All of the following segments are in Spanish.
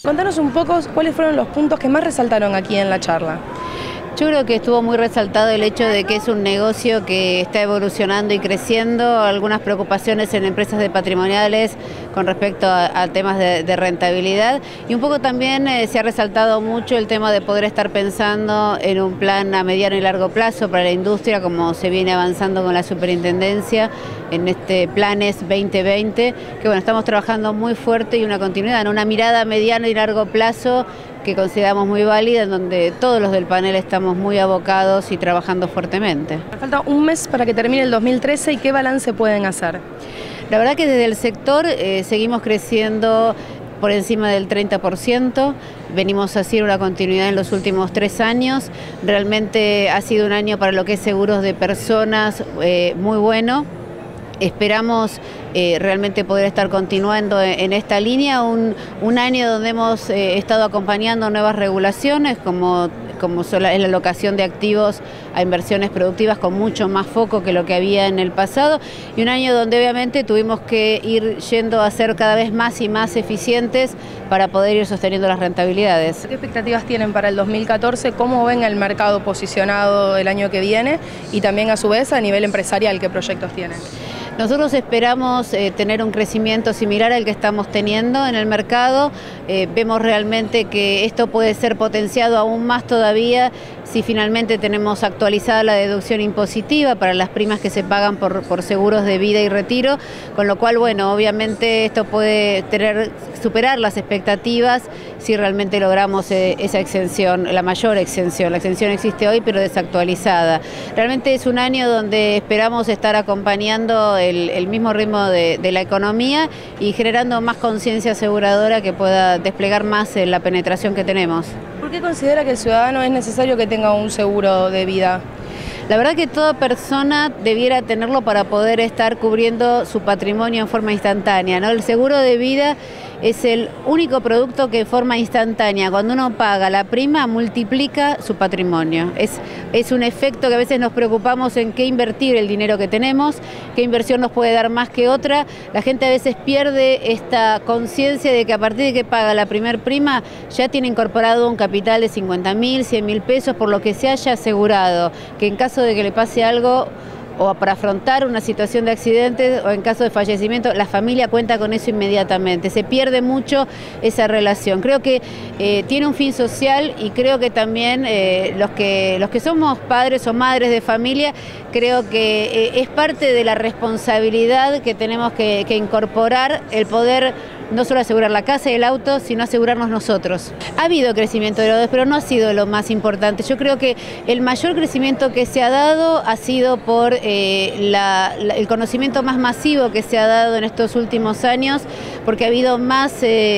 Contanos un poco cuáles fueron los puntos que más resaltaron aquí en la charla. Yo creo que estuvo muy resaltado el hecho de que es un negocio que está evolucionando y creciendo, algunas preocupaciones en empresas de patrimoniales con respecto a temas de rentabilidad, y un poco también se ha resaltado mucho el tema de poder estar pensando en un plan a mediano y largo plazo para la industria, como se viene avanzando con la superintendencia en este Planes 2020, que bueno, estamos trabajando muy fuerte y una continuidad, en una mirada a mediano y largo plazo que consideramos muy válida, en donde todos los del panel estamos muy abocados y trabajando fuertemente. Falta un mes para que termine el 2013 y ¿qué balance pueden hacer? La verdad que desde el sector seguimos creciendo por encima del 30%, venimos haciendo una continuidad en los últimos 3 años, realmente ha sido un año para lo que es seguros de personas muy bueno. Esperamos realmente poder estar continuando en esta línea, un año donde hemos estado acompañando nuevas regulaciones como es la alocación de activos a inversiones productivas con mucho más foco que lo que había en el pasado, y un año donde obviamente tuvimos que ir yendo a ser cada vez más y más eficientes para poder ir sosteniendo las rentabilidades. ¿Qué expectativas tienen para el 2014? ¿Cómo ven el mercado posicionado el año que viene? Y también a su vez a nivel empresarial, ¿qué proyectos tienen? Nosotros esperamos tener un crecimiento similar al que estamos teniendo en el mercado. Vemos realmente que esto puede ser potenciado aún más todavía si finalmente tenemos actualizada la deducción impositiva para las primas que se pagan por seguros de vida y retiro, con lo cual, bueno, obviamente esto puede superar las expectativas si realmente logramos esa exención, la mayor exención. La exención existe hoy, pero desactualizada. Realmente es un año donde esperamos estar acompañando el mismo ritmo de la economía y generando más conciencia aseguradora que pueda desplegar más la penetración que tenemos. ¿Por qué considera que el ciudadano es necesario que tenga un seguro de vida? La verdad que toda persona debiera tenerlo para poder estar cubriendo su patrimonio en forma instantánea, ¿no? El seguro de vida es el único producto que de forma instantánea, cuando uno paga la prima, multiplica su patrimonio. Es un efecto que a veces nos preocupamos en qué invertir el dinero que tenemos, qué inversión nos puede dar más que otra. La gente a veces pierde esta conciencia de que a partir de que paga la primer prima ya tiene incorporado un capital de 50.000, 100.000 pesos por lo que se haya asegurado, que en caso de que le pase algo o para afrontar una situación de accidente o en caso de fallecimiento, la familia cuenta con eso inmediatamente. Se pierde mucho esa relación. Creo que tiene un fin social, y creo que también los que somos padres o madres de familia, creo que es parte de la responsabilidad que tenemos que incorporar el poder no solo asegurar la casa y el auto, sino asegurarnos nosotros. Ha habido crecimiento de deudas, pero no ha sido lo más importante. Yo creo que el mayor crecimiento que se ha dado ha sido por el conocimiento más masivo que se ha dado en estos últimos años, porque ha habido más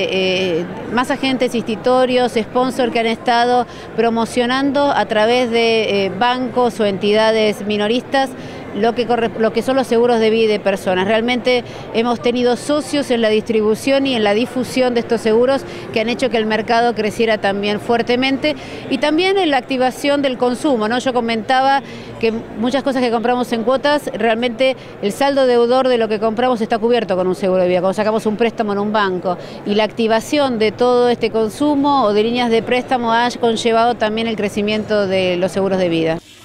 agentes institutorios, sponsors que han estado promocionando a través de bancos o entidades minoristas lo que son los seguros de vida de personas. Realmente hemos tenido socios en la distribución y en la difusión de estos seguros que han hecho que el mercado creciera también fuertemente, y también en la activación del consumo, ¿no? Yo comentaba que muchas cosas que compramos en cuotas, realmente el saldo deudor de lo que compramos está cubierto con un seguro de vida, cuando sacamos un préstamo en un banco, y la activación de todo este consumo o de líneas de préstamo ha conllevado también el crecimiento de los seguros de vida.